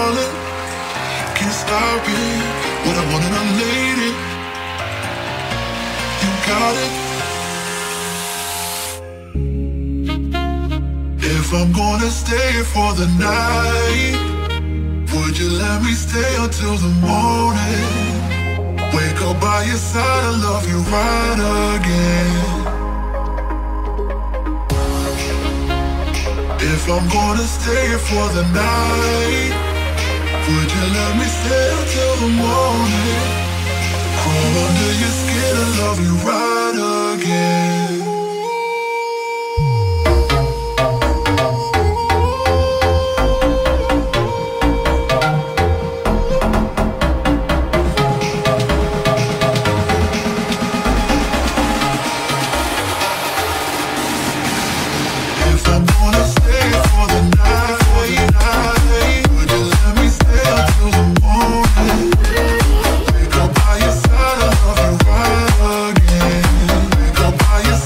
darling. Can't stop it. What I want and I need it. You got it. If I'm gonna stay for the night, would you let me stay until the morning? Wake up by your side and love you right again. If I'm gonna stay for the night, would you let me stay until the morning? Crawl under your skin and love you right again. By your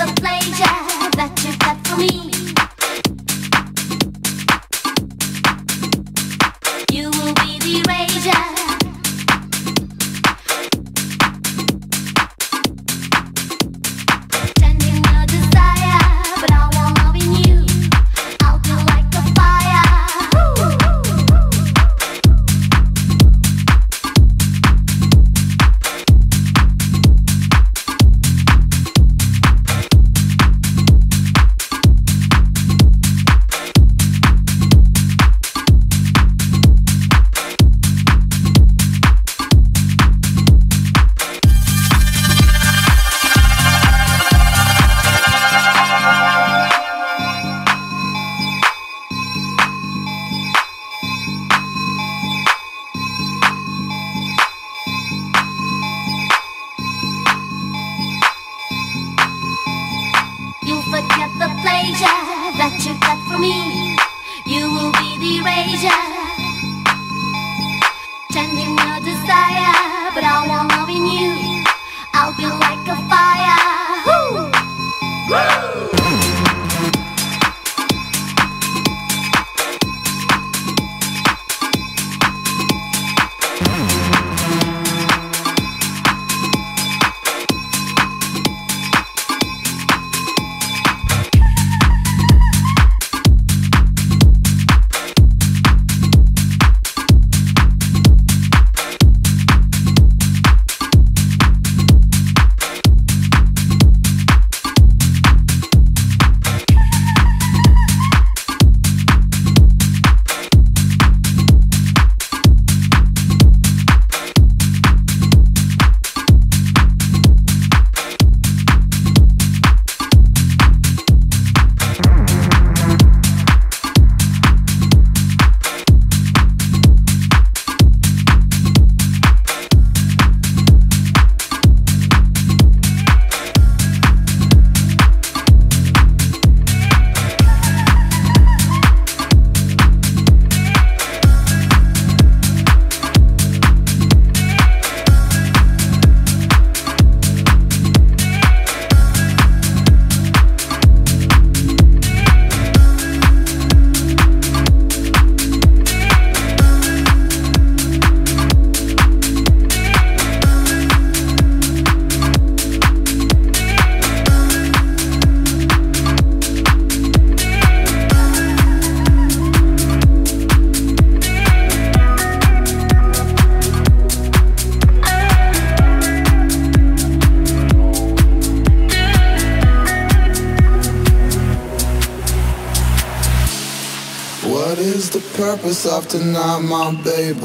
Purpose of tonight, my baby.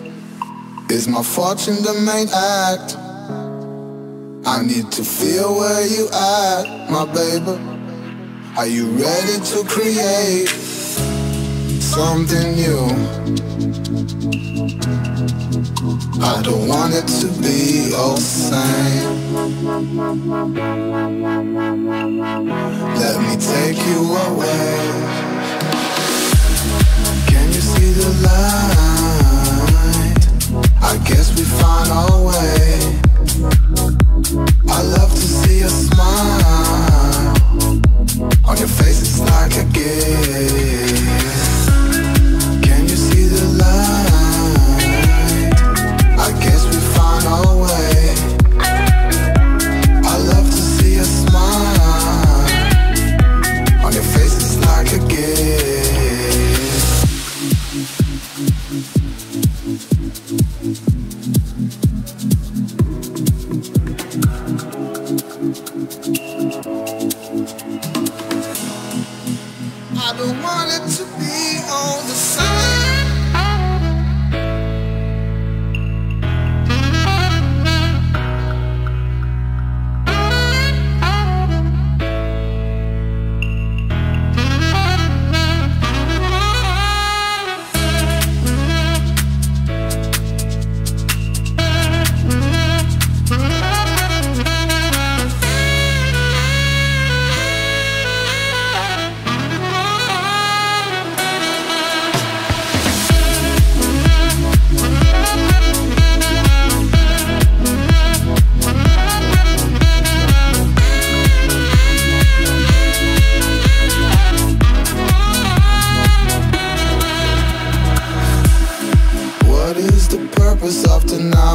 Is my fortune the main act? I need to feel where you at, my baby. Are you ready to create something new? I don't want it to be all same. Let me take you away. See the light, I guess we find our way. I love to see a smile on your face, it's like a gift. Can you see the light? I guess we find our way. I love to see a smile on your face, it's like a gift. I don't want it to be all the same.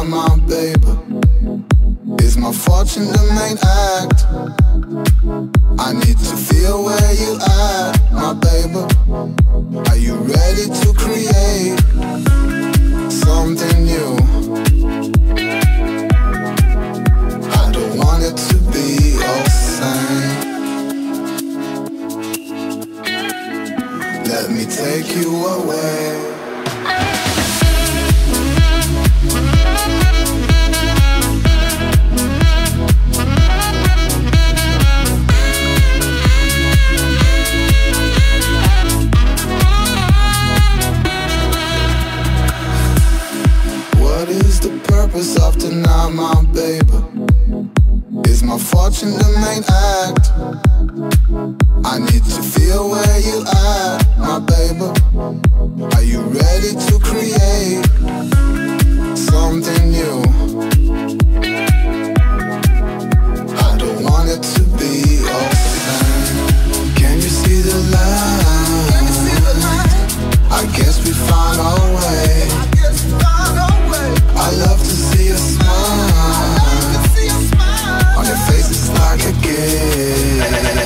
deny my baby. Is my fortune the main act? I need to feel where you at, my baby. Are you ready to create something new? I don't want it to be all same. Let me take you away. What is the purpose of tonight, my baby? Is my fortune the main act? I need to feel where you at, my baby. Are you ready to create something new? I don't want it to be all the same. Can you see the light? I guess we found our way. I love to see you smile. On your face it's like a gift.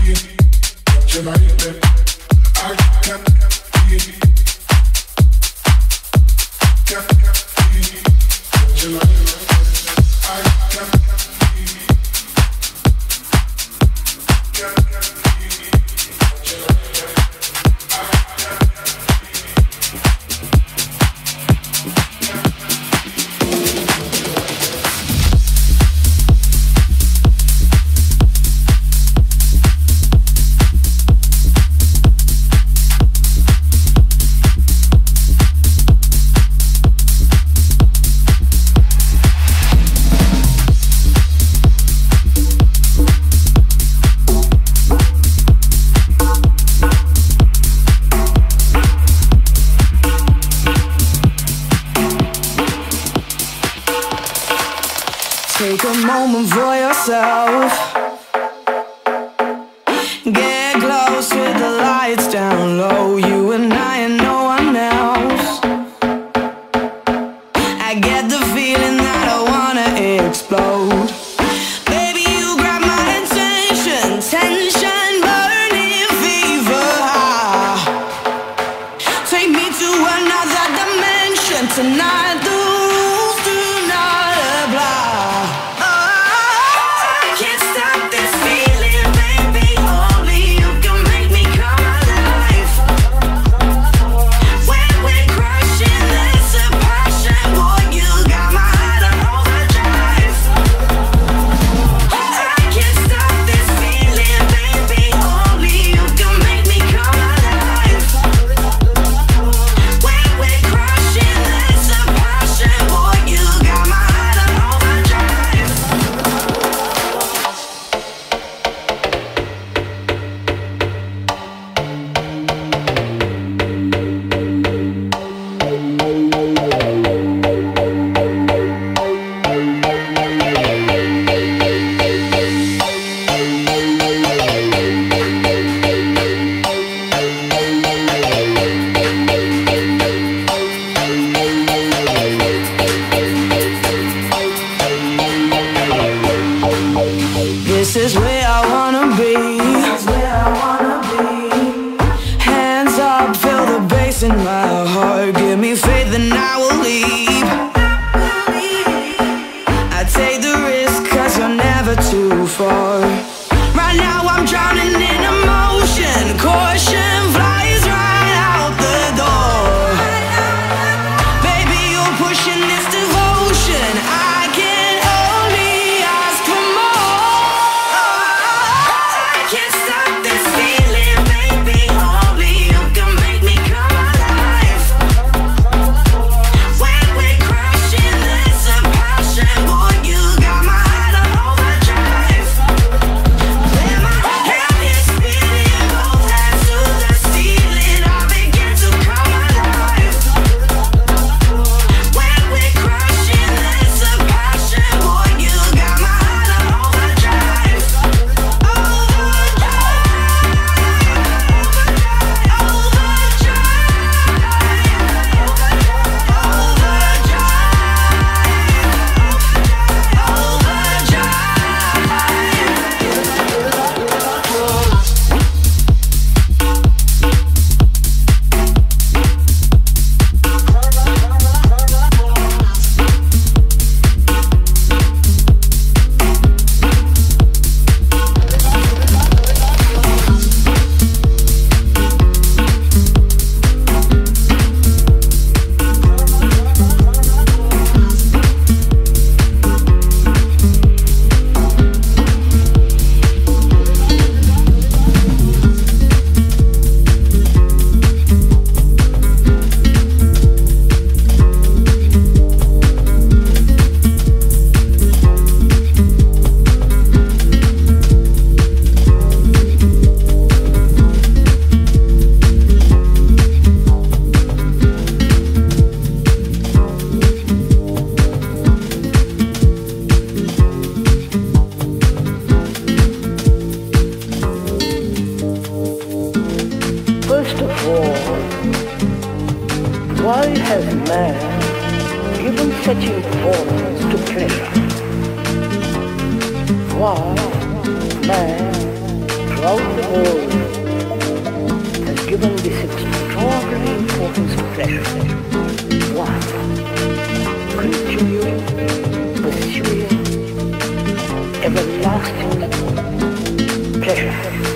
Take a moment for yourself. Get close with the lights down low. You and I and no one else. I get the feeling that I wanna explode. Baby, you grab my attention. Tension, burning fever high. Take me to another dimension tonight. The rules do not apply. This is where I wanna be. Hands up, feel the bass in my heart. Give me faith and I will leave. I take the risk cause you're never too far. Right now I'm drowning in emotion. Caution flies right out the door. Baby, you're pushing this devotion. I can only ask for more. I can't stop this feeling, baby. Only you can make me come alive. When we're crashing, there's a passion. Boy, you got my heart on overdrive. When my head is spinning, both hands to the ceiling, I begin to come alive. When we're crashing, there's a passion. Boy, you got my heart on overdrive. First of all, why has man given such importance to pleasure? Why man throughout the world has given this extraordinary importance to pleasure. One, continuing, pursuing, everlasting pleasure.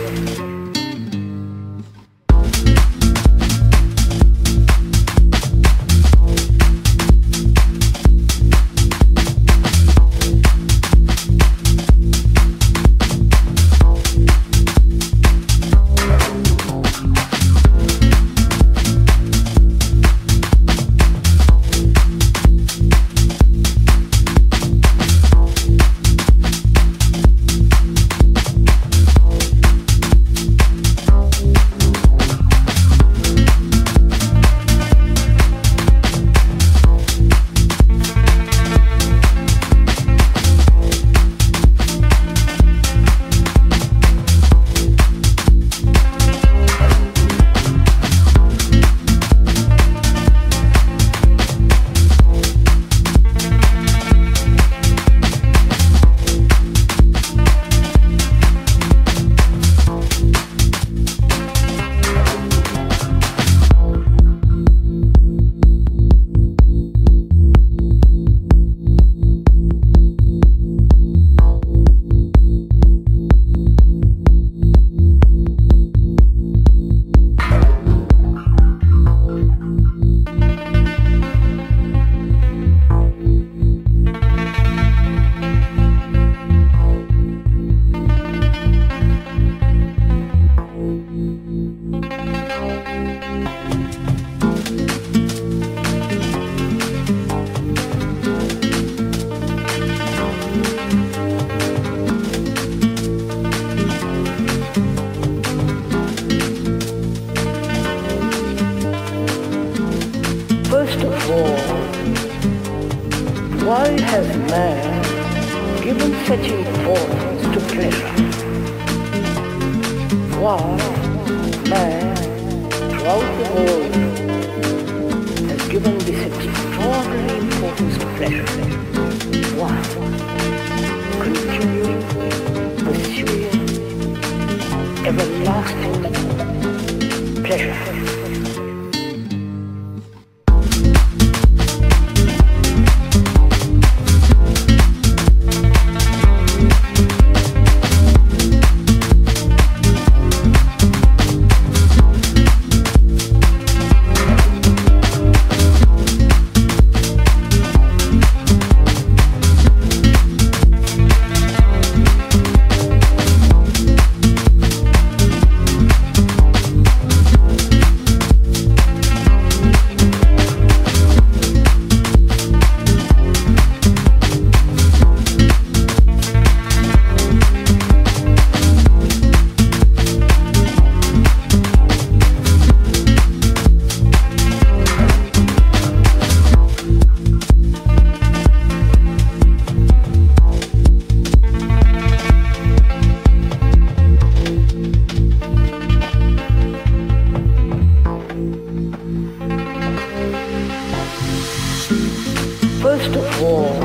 First of all, why has man given such importance to pleasure? Why man throughout the world has given this extraordinary importance to pleasure? Why? Continuing, pursuing, everlasting pleasure. First of all,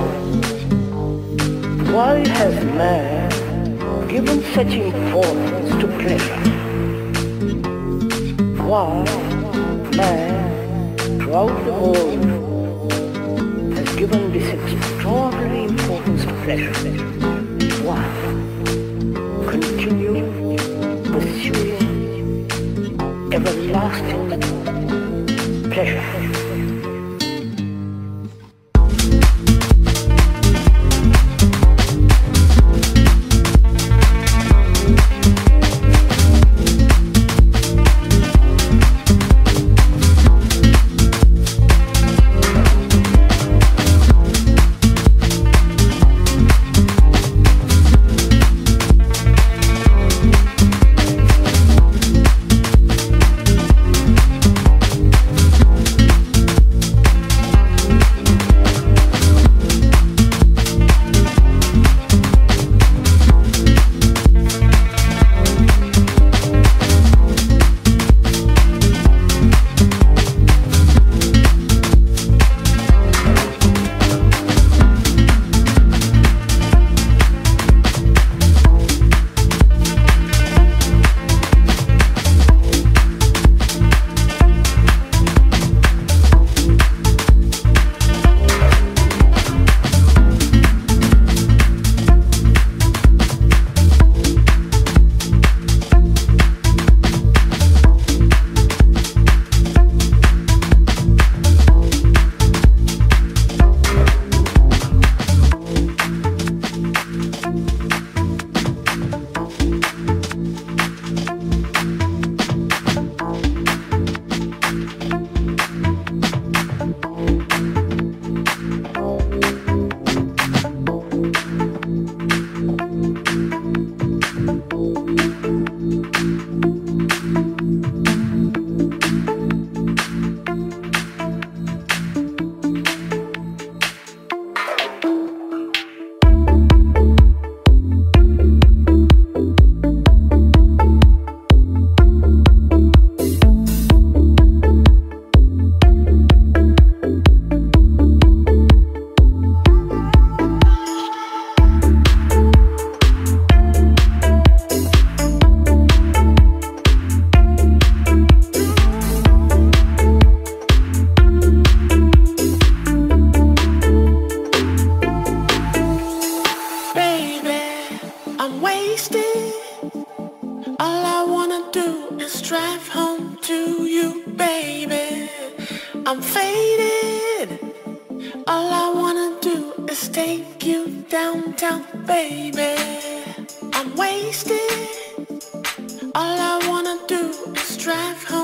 why has man given such importance to pleasure? Why man throughout the world has given this extraordinary importance to pleasure? Why? Continuing, pursuing, everlasting pleasure. do is drive home to you, baby. I'm faded. All I wanna do is take you downtown, baby. I'm wasted. All I wanna do is drive home.